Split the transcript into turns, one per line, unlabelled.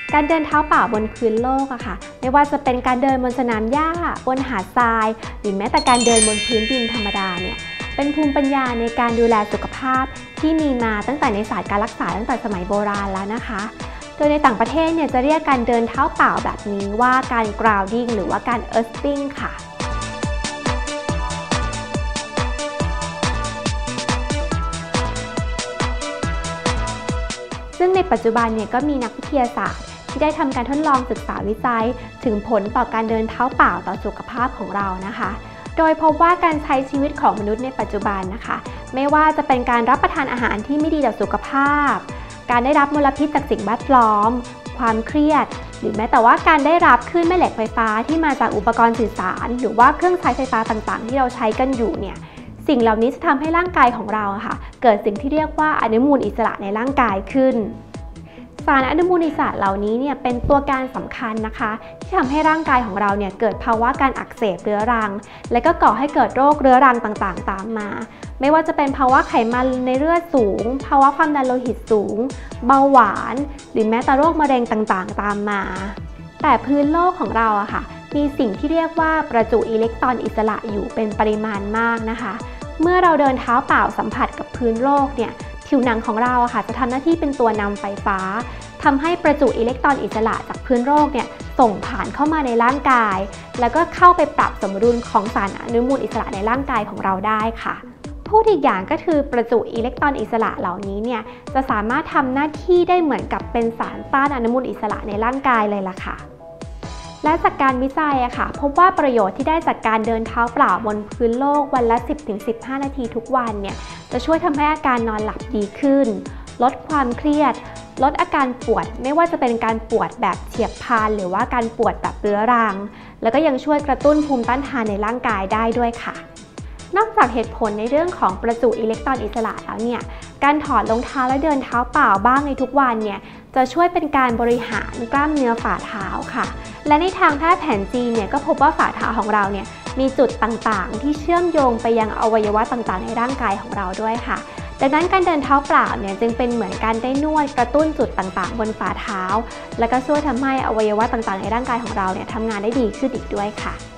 การเดินเท้าเปล่าบนพื้นโลกอะค่ะไม่ว่าจะเป็นการเดินบนสนามหญ้าบนหาดทรายหรือแม้แต่การเดินบนพื้นดินธรรมดาเนี่ยเป็นภูมิปัญญาในการดูแลสุขภาพที่มีมาตั้งแต่ในศาสตร์การรักษาตั้งแต่สมัยโบราณแล้วนะคะโดยในต่างประเทศเนี่ยจะเรียกการเดินเท้าเปล่าแบบนี้ว่าการ grounding หรือว่าการ earthing ค่ะซึ่งในปัจจุบันเนี่ยก็มีนักวิทยาศาสตร์ที่ได้ทำการทดลองศึกษาวิจัยถึงผลต่อการเดินเท้าเปล่าต่อสุขภาพของเรานะคะโดยพบว่าการใช้ชีวิตของมนุษย์ในปัจจุบันนะคะไม่ว่าจะเป็นการรับประทานอาหารที่ไม่ดีต่อสุขภาพการได้รับมลพิษจากสิ่งแวดล้อมความเครียดหรือแม้แต่ว่าการได้รับคลื่นแม่เหล็กไฟฟ้าที่มาจากอุปกรณ์สื่อสารหรือว่าเครื่องใช้ไฟฟ้าต่างๆที่เราใช้กันอยู่เนี่ยสิ่งเหล่านี้จะทำให้ร่างกายของเราค่ะเกิดสิ่งที่เรียกว่าอนุมูลอิสระในร่างกายขึ้นสารอนุมูลอิสระเหล่านี้เนี่ยเป็นตัวการสำคัญนะคะที่ทำให้ร่างกายของเราเนี่ยเกิดภาวะการอักเสบเรื้อรังและก็ก่อให้เกิดโรคเรื้อรังต่างๆตามมาไม่ว่าจะเป็นภาวะไขมันในเลือดสูงภาวะความดันโลหิตสูงเบาหวานหรือแม้แต่โรคมะเร็งต่างๆตามมาแต่พื้นโลกของเราอะค่ะมีสิ่งที่เรียกว่าประจุอิเล็กตรอนอิสระอยู่เป็นปริมาณมากนะคะเมื่อเราเดินเท้าเปล่าสัมผัสกับพื้นโลกเนี่ยผิวหนังของเราอะค่ะจะทำหน้าที่เป็นตัวนำไฟฟ้าทำให้ประจุอิเล็กตรอนอิสระจากพื้นโลกเนี่ยส่งผ่านเข้ามาในร่างกายแล้วก็เข้าไปปรับสมดุลของสารอนุมูลอิสระในร่างกายของเราได้ค่ะพูดอีกอย่างก็คือประจุอิเล็กตรอนอิสระเหล่านี้เนี่ยจะสามารถทำหน้าที่ได้เหมือนกับเป็นสารต้านอนุมูลอิสระในร่างกายเลยล่ะค่ะและจากการวิจัยอะค่ะพบว่าประโยชน์ที่ได้จากการเดินเท้าเปล่าบนพื้นโลกวันละ 10-15 นาทีทุกวันเนี่ยจะช่วยทำให้อาการนอนหลับดีขึ้นลดความเครียดลดอาการปวดไม่ว่าจะเป็นการปวดแบบเฉียบพลันหรือว่าการปวดแบบเรื้อรังแล้วก็ยังช่วยกระตุ้นภูมิต้านทานในร่างกายได้ด้วยค่ะนอกจากเหตุผลในเรื่องของประจุอิเล็กตรอนอิสระแล้วเนี่ยการถอดรองเท้าและเดินเท้าเปล่าบ้างในทุกวันเนี่ยจะช่วยเป็นการบริหารกล้ามเนื้อฝ่าเท้าค่ะและในทางแพทย์แผนจีนเนี่ยก็พบว่าฝ่าเท้าของเราเนี่ยมีจุดต่างๆที่เชื่อมโยงไปยังอวัยวะต่างๆในร่างกายของเราด้วยค่ะดังนั้นการเดินเท้าเปล่าเนี่ยจึงเป็นเหมือนการได้นวดกระตุ้นจุดต่างๆบนฝ่าเท้าและก็ช่วยทำให้อวัยวะต่างๆในร่างกายของเราเนี่ยทำงานได้ดีขึ้นอีกด้วยค่ะ